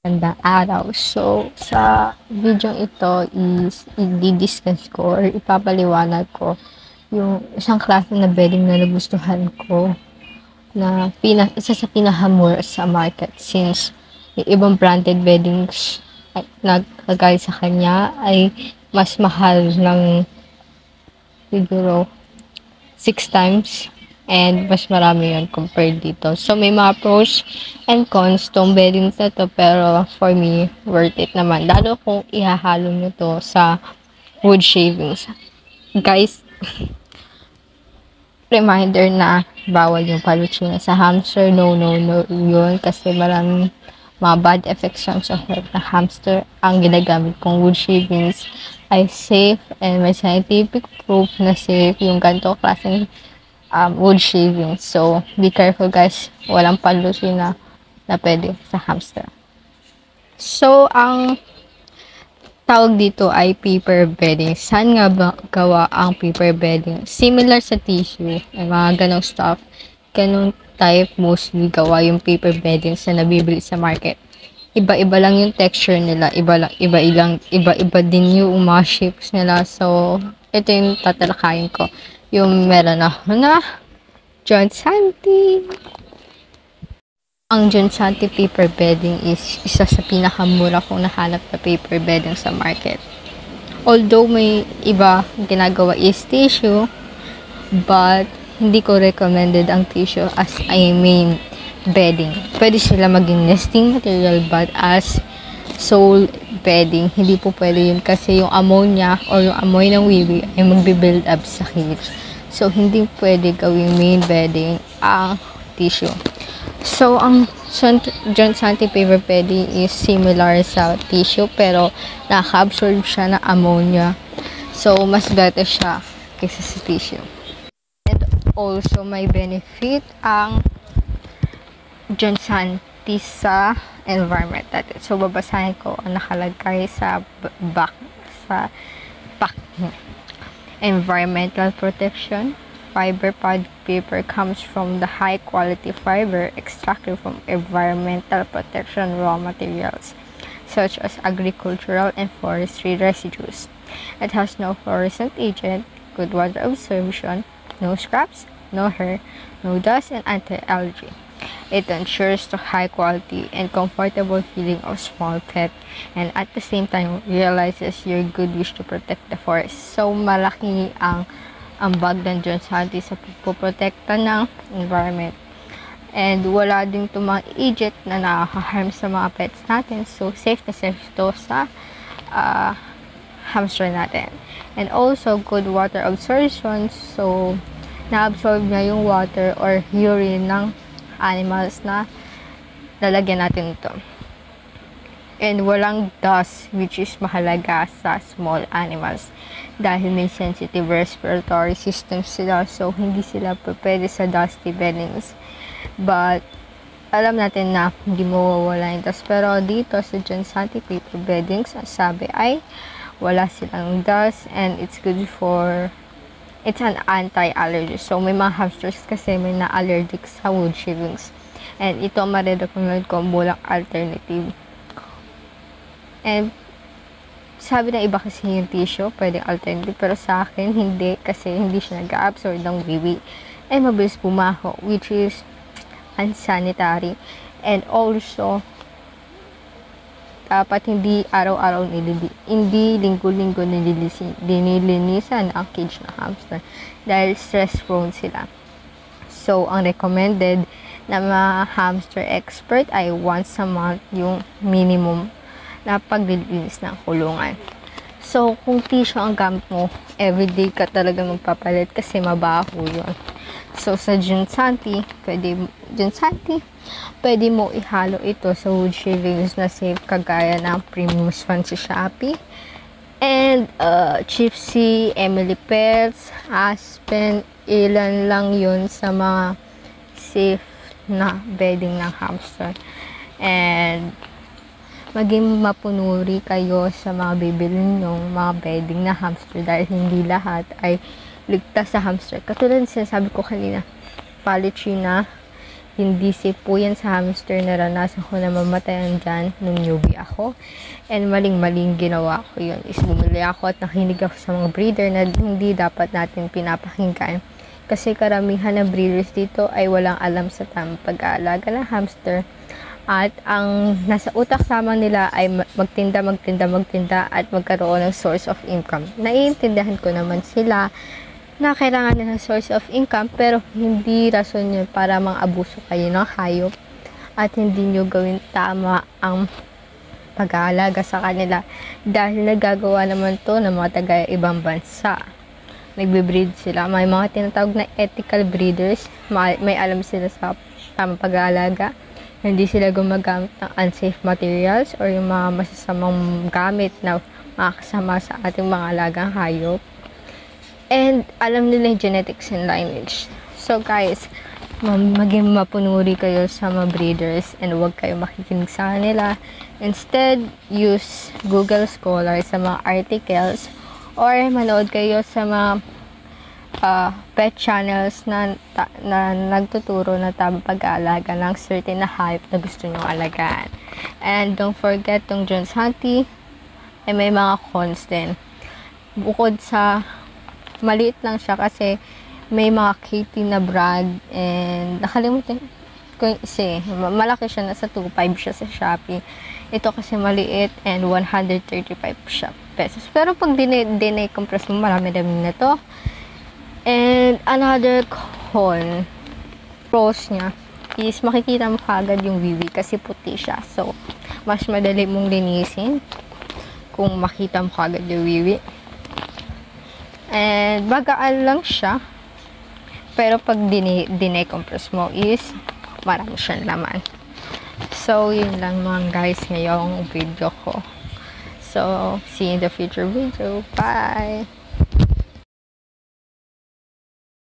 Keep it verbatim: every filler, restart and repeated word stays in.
magandang araw. So, sa video ito is i-discuss ko or ipapaliwanag ko yung isang klase na bedding na nagustuhan ko na pina, isa sa pinahamura sa market since yung ibang branded beddings ay nagkagay sa kanya ay mas mahal ng siguro six times and mas marami yun compared dito. So, may mga pros and cons tong beddings na to, pero for me, worth it naman. Lalo kung ihahalo nyo to sa wood shavings. Guys, reminder na bawal yung palutsina sa hamster. No, no, no yun. Kasi maraming mga bad effects yan sa health ng hamster. Ang ginagamit kong wood shavings ay safe and may scientific proof na safe yung ganito klaseng um, wood shavings. So, be careful guys. Walang palutsina na pwede sa hamster. So, ang tawag dito ay paper bedding. Saan nga ba gawa ang paper bedding? Similar sa tissue, ay mga ganong stuff. Ganong type mostly gawa yung paper bedding sa nabibili sa market. Iba-iba lang yung texture nila, iba lang, iba ilang, iba-iba din yung mga shapes nila. So, ito yung tatalakayin ko. Yung meron ako na Jonsanty. Ang Jonsanty paper bedding is isa sa pinakamura kong nahanap na paper bedding sa market. Although may iba ginagawa is tissue, but hindi ko recommended ang tissue as a main bedding. Pwede sila maging nesting material, but as sole bedding, hindi po pwede yun kasi yung ammonia or yung amoy ng wiwi ay magbe-build up sa cage. So, hindi pwede gawing main bedding ang tissue. So, ang Jonsanty paper bedding is similar sa tissue pero nakaka-absorb siya ng ammonia. So, mas better siya kaysa sa tissue. And also, may benefit ang Jonsanty sa environment natin. So, babasahin ko ang nakalagay sa back, sa back. Environmental protection. Fiber pad paper comes from the high quality fiber extracted from environmental protection raw materials, such as agricultural and forestry residues. It has no fluorescent agent, good water absorption, no scraps, no hair, no dust, and anti-allergy. It ensures the high quality and comfortable feeling of small pet, and at the same time realizes your good wish to protect the forest. So, malaki ang ang bag ng Jonsanty sa pagpoprotekta ng environment. And wala din itong mga agent na nakaka-harm sa mga pets natin. So, safe na safe ito sa uh, hamster natin. And also, good water absorption. So, na-absorb niya yung water or urine ng animals na lalagyan natin ito. And walang dust, which is mahalaga sa small animals dahil may sensitive respiratory system sila, so hindi sila pwede sa dusty beddings. But alam natin na hindi mawawala yung dust, pero dito sa Jonsanty paper beddings, ang sabi ay wala silang dust and it's good for, it's an anti-allergy. So may mga hamsters kasi may na-allergic sa wood shavings, and ito marirecommend ko mulang alternative. And sabi na iba kasi yung tissue, pwedeng alternative, pero sa akin hindi, kasi hindi siya nag-absorb ng wiwi and mabilis bumaho, which is unsanitary. And also dapat hindi araw-araw nilili, hindi linggo-linggo nililinisan ang cage ng hamster dahil stress prone sila. So ang recommended na mga hamster expert ay once a month yung minimum na paglilinis ng kulungan. So, kung tissue ang gamit mo, everyday ka talaga magpapalit kasi mabaho yun. So, sa Jonsanty, pwede, Jonsanty, pwede mo ihalo ito sa wood shavings na safe kagaya ng Premium Span sa Shopee. And, uh, Gypsy, Emily Pets, Aspen, ilan lang yun sa mga safe na bedding ng hamster. And, maging mapunuri kayo sa mga bibilin ng mga bedding na hamster dahil hindi lahat ay ligtas sa hamster. Katulad sinasabi ko kanina, palutsina hindi safe po yan sa hamster. Naranasan ko na mamatayan dyan nung newbie ako. And maling-maling ginawa ko yun. Is bumili ako at nakinig ako sa mga breeder na hindi dapat natin pinapakinggan. Kasi karamihan ng breeders dito ay walang alam sa tamang pag-aalaga ng hamster. At ang nasa utak lamang nila ay magtinda, magtinda, magtinda at magkaroon ng source of income. Naiintindihan ko naman sila na kailangan nila ng source of income, pero hindi rason yun para mang-abuso kayo ng hayop at hindi nyo gawin tama ang pag-aalaga sa kanila. Dahil nagagawa naman to ng mga taga ibang bansa. Nagbe-breed sila. May mga tinatawag na ethical breeders. May alam sila sa tamang pag-aalaga. Hindi sila gumagamit ng unsafe materials or yung mga masasamang gamit na makakasama sa ating mga alagang hayop. And alam nila yung genetics and lineage. So guys, maging mapunuri kayo sa mga breeders and huwag kayo makikinig sa kanila. Instead, use Google Scholar sa mga articles or manood kayo sa mga Uh, pet channels na, na nagtuturo na tamang pag-aalaga ng certain na hayop na gusto nyong alagaan. And don't forget tong Jonsanty ay may mga cons din. Bukod sa maliit lang siya kasi may mga kitty na brand and nakalimutan ko yung isa eh. Malaki siya, nasa two point five siya sa Shopee. Ito kasi maliit and one hundred thirty-five siya pesos. Pero pag dinay-compress mo, marami-dami na to. And another con, pros niya, is makikita mo kagad yung wiwi kasi puti siya. So, mas madali mong linisin kung makita mo kagad yung wiwi. And bagaan lang siya. Pero pag dinay-compress mo is marami siyang laman. So, yun lang mga guys ngayong video ko. So, see you in the future video. Bye!